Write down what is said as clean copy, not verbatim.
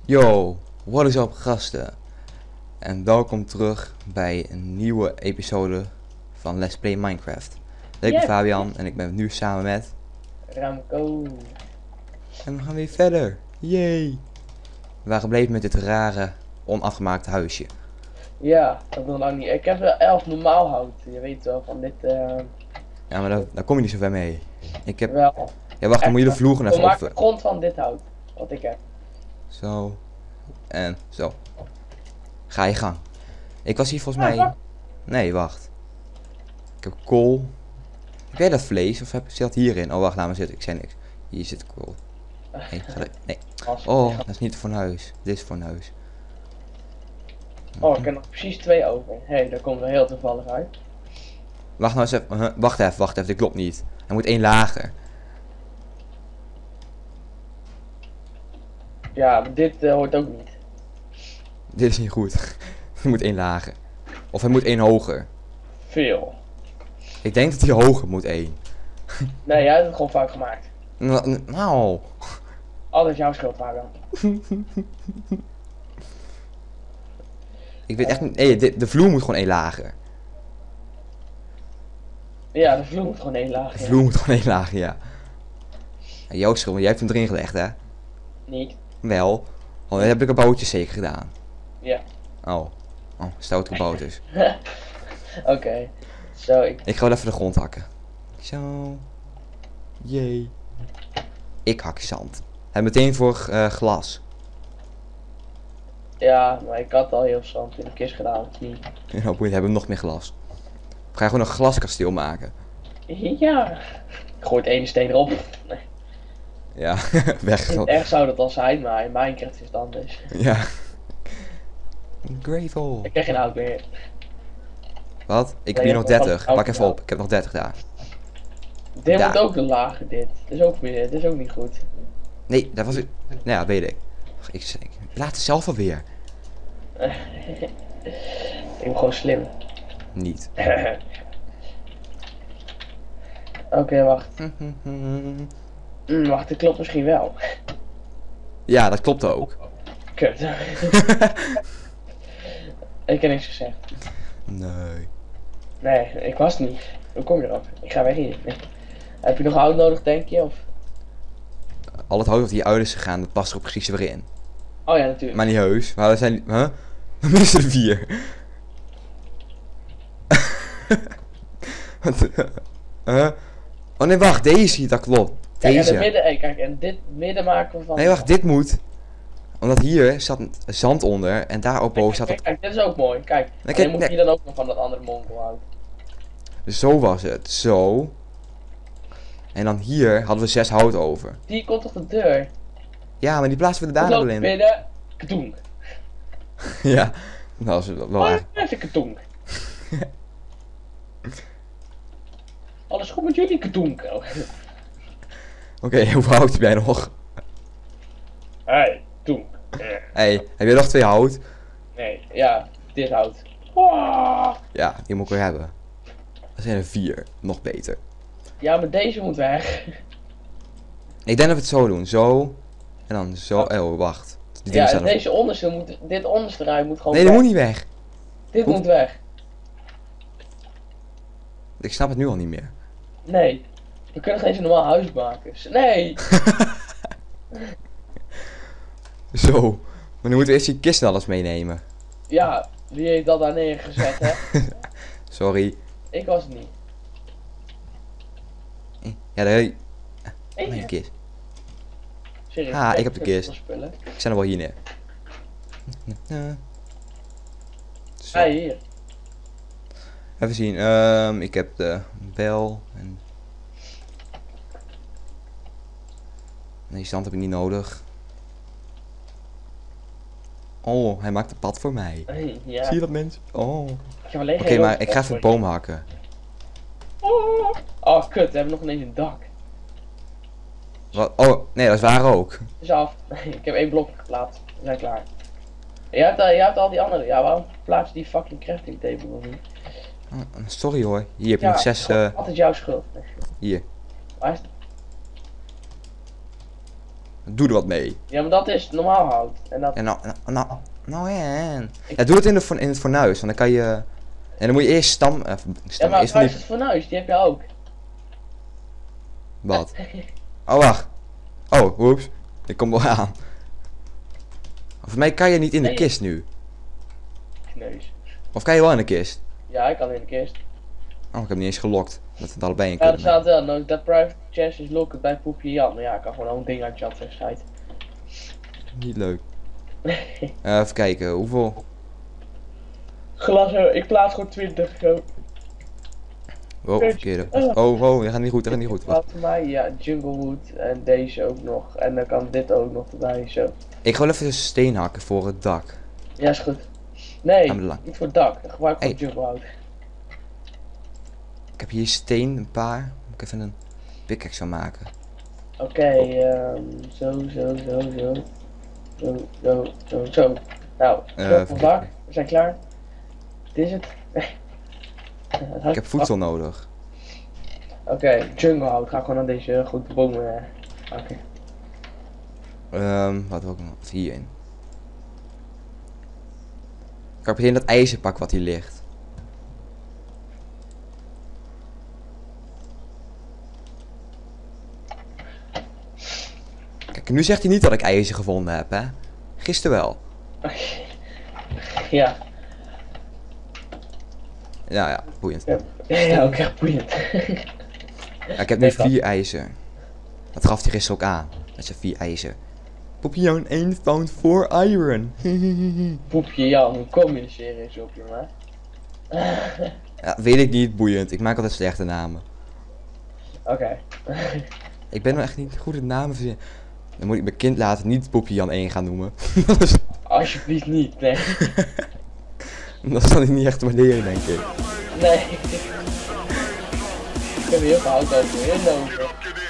Yo, what is up gasten? En welkom terug bij een nieuwe episode van Let's Play Minecraft. Ik ben Fabian en ik ben nu samen met... Ramco. En we gaan weer verder. Yay! We waren gebleven met dit rare, onafgemaakte huisje. Ja, dat is nog lang niet. Ik heb wel 11 normaal hout. Je weet wel van dit... Ja, maar daar kom je niet zo ver mee. Ik heb... Wel. Ja, wacht, dan moet je de vloer even We maken op... de grond van dit hout. Wat ik heb. Zo. En zo. Ga je gang. Ik was hier volgens mij... Nee, wacht. Ik heb kool. Heb jij dat vlees of zit dat hierin? Oh, wacht, laat maar zitten. Ik zei niks. Hier zit kool. Nee, nee. Oh, dat is niet voor een huis. Dit is voor een huis. Oh, ik heb nog precies 2 over. Hé, daar komt wel heel toevallig uit. Wacht nou eens even. Wacht even. Dit klopt niet. Er moet 1 lager. Ja, maar dit hoort ook niet. Dit is niet goed. Er moet 1 lager. Of hij moet 1 hoger. Veel. Ik denk dat hij hoger moet 1. Nee, jij hebt het gewoon fout gemaakt. Nou. Alles jouw schuld, Fabian. Ik weet echt niet. Nee, de vloer moet gewoon 1 lager. Ja, de vloer moet gewoon 1 laag. De vloer moet gewoon 1 lager, ja. En jouw schuld, want jij hebt hem erin gelegd, hè? Niet. Wel. Oh, dat heb ik een bootje zeker gedaan. Ja. Oh. Oh, stout gebouwd dus. Oké. Zo, Ik ga wel even de grond hakken. Zo. Jee. Ik hak zand. En meteen voor glas. Ja, maar ik had al heel zand in de kist gedaan, of niet? En dan hebben we nog meer glas. We gaan gewoon een glaskasteel maken. Ja. Ik gooi het ene steen erop. Nee. Ja, weg. Echt zou dat al zijn, maar in Minecraft is het anders. Ja. Gravel. Ik krijg geen hout meer. Wat? Ik heb Nee, hier nog je hebt 30. nog Pak even hout. op. Ik heb nog 30 daar. Dit Ja. moet ook de lage, dit. Dit is ook weer, dit is ook niet goed. Nee, dat was het. Nou ja, weet ik. Ik laat het zelf alweer. Ik ben gewoon slim. Niet. Oké, wacht. Wacht, dit klopt misschien wel. Ja, dat klopt ook. Kut. Ik heb niks gezegd. Nee. Nee, ik was het niet. Hoe kom je erop? Ik ga weg hier. Nee. Heb je nog hout nodig, denk je? Of... Al het hout dat hier uit is gegaan, dat past er ook precies weer in. Oh ja, natuurlijk. Maar niet heus. Maar we zijn... Huh? We missen er 4. Oh nee, wacht. Deze, dat klopt. Kijk, en Deze. het midden, kijk, en dit midden maken we van... Nee, wacht. Dit moet. Omdat hier zat zand onder. En daar op boven zat Kijk, het... kijk, dit is ook mooi. Kijk, Nee, en je moet nee. hier dan ook nog van dat andere monkelhout. Zo was het. Zo. En dan hier hadden we 6 hout over. Die komt toch de deur? Ja, maar die plaatsen we er daarna wel in. Binnen, katoenk. Ja. Dat is wel eigenlijk... Even katoenk. Alles goed met jullie, katoenk? Oké, hoeveel hout heb jij nog? Hey, katoenk. Hey, heb je nog 2 hout? Nee, ja, dit hout. Oh. Ja, die moet ik weer hebben. Dat zijn er 4. Nog beter. Ja, maar deze moet weg. Ik denk dat we het zo doen. Zo. En dan zo. Oh, wacht. Die dingen Ja, staan er... deze onderste moet, dit onderste rij moet gewoon Nee, weg. dat moet niet weg. Dit Hoe- moet weg. Ik snap het nu al niet meer. Nee. We kunnen geen normaal huis maken. Nee. Zo. Maar nu moeten we eerst die kist en alles meenemen. Ja, wie heeft dat daar neergezet, hè? Sorry. Ik was het niet. Ja, daar... Ik Mijn kist. Serieus. Ah, ik heb de kist. Spullen. Ik zet hem wel hier neer. Zo. Hey, hier. Even zien. Ik heb de bel en... Nee, zand heb ik niet nodig. Oh, hij maakt een pad voor mij. Ja. Zie je dat, mensen? Oh. Ik heb alleen Oké, geen maar rood ik ga even voor. boom hakken. Oh, kut. We hebben nog ineens een dak. Wat? Oh, nee, dat is waar ook. Is af. Ik heb 1 blok geplaatst. We zijn klaar. Je hebt al die andere. Ja, waarom plaats je die fucking crafting table nog niet? Sorry hoor. Hier heb je Ja, nog 6. altijd jouw schuld. Hier. Waar is het? Doe er wat mee. Ja, maar dat is normaal hout. En dat... En nou en. Ja, doe het in het fornuis, want dan kan je... En dan moet je eerst stam... Ja, maar eerst waar van is die... het fornuis? Die heb je ook. Wat? Oh, wacht. Oh, oeps. Ik kom wel aan. Volgens mij kan je niet in de Nee. kist nu. Neus. Of kan je wel in de kist? Ja, ik kan in de kist. Oh, ik heb niet eens gelokt. Dat we het allebei in Ja, er kunnen. staat wel, no, that private chest is locked bij Poepje Jan. Maar ja, ik kan gewoon een ding uit chat zeggen. Niet leuk. Even kijken, hoeveel... Glas, ik plaats gewoon 20 zo. Oh, verkeerde. Oh, dat gaat niet goed, dat gaat niet goed. Wacht. Wat voor mij? Ja, Junglewood en deze ook nog. En dan kan dit ook nog erbij, zo. Ik ga wel even een steen hakken voor het dak. Ja, is goed. Nee, Aan de lang. niet voor het dak. Dan gebruik ik Hey. gewoon junglehout. Ik heb hier steen, een paar. Moet ik even een pickaxe van maken. Oké, zo. Zo. Nou, even op het dak. We zijn klaar. Dit is het. Ik heb voedsel nodig. Oké, junglehout. Ga gewoon aan deze grote bomen maken. Wat wil ik nog? Wat hierin. Ik ga meteen dat ijzer pakken wat hier ligt. Kijk, nu zegt hij niet dat ik ijzer gevonden heb, hè? Gisteren wel. Ja. Ja, boeiend. Ja, ook echt boeiend. Ja, ik heb nu 4 ijzer. Dat gaf hij gisteren ook aan. Dat zijn 4 ijzer. Poepje 1 found 4 iron. Poepje Jan, hoe kom je de series op, jongen? Ja, weet ik niet, boeiend. Ik maak altijd slechte namen. Oké. Ik ben wel echt niet goed in namen verzinnen. Dan moet ik mijn kind later niet Poepje Jan 1 gaan noemen. Alsjeblieft niet, nee. Dat zal hij niet echt waarderen, denk ik. Nee. Ik heb heel veel hout over, heel over.